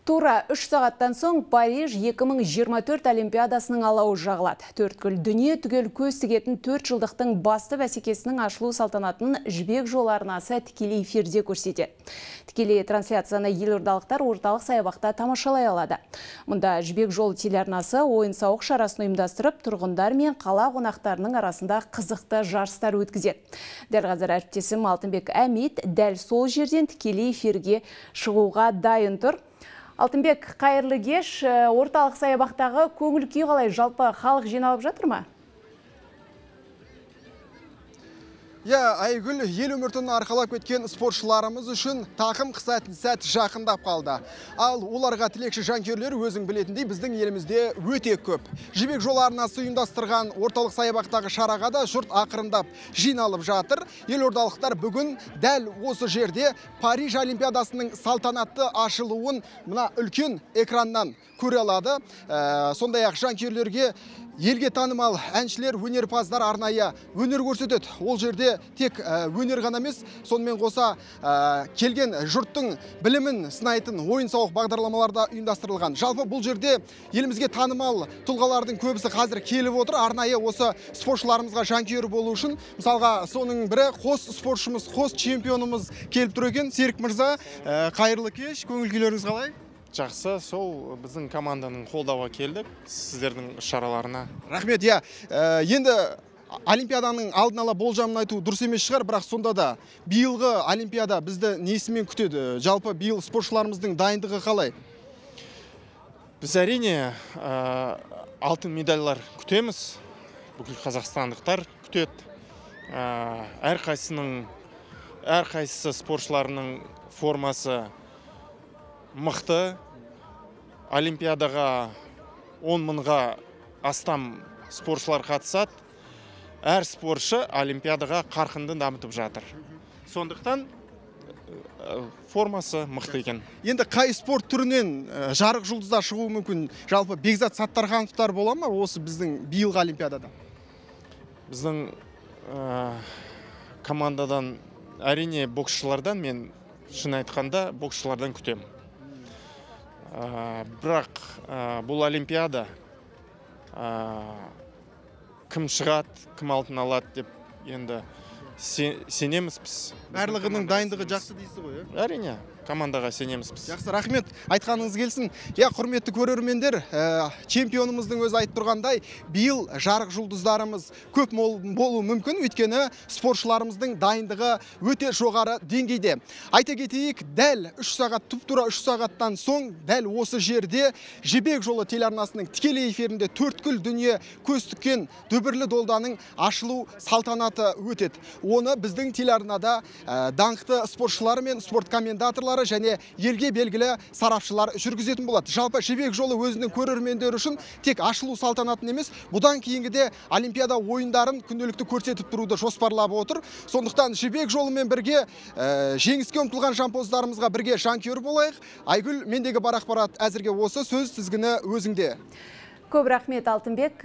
Тура 3 сағаттан соң Париж 2024 Олимпиадасының алауы жағылады. Төрткүл дүние түгел көз тігетін 4 жылдықтың басты бәсекесінің ашылу салтанатын Жібек жолы арнасы тікелей эфирде көрсетеді. Тікелей трансляцияны елордалықтар орталық саябақта тамашалай алады. Мұнда Жібек жолы телеарнасы ойын-сауық шарасын ұйымдастырып, тұрғындар мен қала қонақтарының арасында қызықты жарыстар өткізеді. Дәл қазір әріптесім Алтынбек Әмит дәл сол жерден тікелей эфирге шығуға дайын тұр. Алтынбек, қайырлы кеш. Орталық саябақтағы көңіл күй қалай? Жалпы халық жиналып жатыр ма? Айгүл, ел өміртін арқалап кеткен спортшыларымыз үшін тақым қысатын сәт жақындап қалды. Ал оларға тілекші жанкүйерлер өзің білетіндей біздің елімізде өте көп. Жібек жолы арнасы ұйымдастырған орталық саябақтағы шараға да жұрт ақырындап жиналып жатыр. Елордалықтар бүгін дәл осы жерде Париж Олимпиадасының салтанатты ашылуын мына үлкен экраннан көре алады. Сондай-ақ жанкүйерлерге елге танымал әншілер, өнерпаздар арнайы өнер көрсетеді. Ол жерде тек өнер ғана емес, сонымен қоса келген жұрттың білімін сынайтын ойын-сауық бағдарламаларда ұйымдастырылған. Жалпы бұл жерде елімізге танымал тұлғалардың көбісі қазір келіп отыр. Арнайы осы спортшыларымызға жанкүйер болу үшін, мысалға соның бірі қос спортшымыз, қос чемпионымыз келіп тұр екен. Серік мырза, қайырлы кеш, көңіл күйлеріңіз қалай? Жақсы, сол біздің команданың қолдауға келдік, сіздердің шараларына. Рахмет, енді Олимпиаданың алдын ала болжамын айту дұрыс емес шығар, бірақ сонда да биылғы Олимпиада бізді несімен күтеді? Жалпы биыл спортшыларымыздың дайындығы қалай? Біз әрине алтын медальлар күтеміз, бүкіл қазақстандықтар күтеді. Әрқайсысы спортшыларының формасы мықты. Олимпиадаға 10 мыңға астам спортшылар қатысады. Әр спортшы Олимпиадаға қарқынды дамытып жатыр. Сондықтан формасы мықты екен. Енді қай спорт түрінен жарық жұлдызда шығуы мүмкін? Жалпы Бекзат Саттархановтар бола ма осы біздің биылғы Олимпиадада? Біздің командадан әрине боксшылардан, мен шын айтқанда боксшылардан күтем. Бірақ бұл Олимпиада кім шығады, кім алтын алады деп енді сенеміз біз. Барлығының дайындығы жақсы дейсіз ғой? Әрине, командаға сенеміз біз. Жақсы, рахмет. Айтқаныңыз келсін. Құрметті көрермендер, чемпионымыздың өзі айтып тұрғандай, биыл жарық жұлдыздарымыз көп болуы мүмкін, өйткені спортшыларымыздың дайындығы өте жоғары деңгейде. Айта кетейік, дәл 3 сағат, тұп-тура 3 сағаттан соң, дәл осы жерде Жібек жолы телеарнасының тікелей эфирінде төрткүл дүние көз тіккен дүбірлі долданың ашылу салтанаты өтеді. Оны біздің телеарнада даңқты спортшылары мен спорт комментаторлары және елге белгілі сарапшылар жүргізетін болады. Жалпы Жібек жолы өзінің көрермендері үшін тек ашылу салтанатын емес, бұдан кейінгіде Олимпиада ойындарын күнделікті көрсетіп тұруды жоспарлап отыр. Сондықтан Жібек жолымен бірге жеңіске ұмтылған жампоздарымызға бірге жанкүйер болайық. Айгүл, мендегі бар ақпарат әзірге осы, сөз тізгіні өзіңде. Көп рахмет, Алтынбек.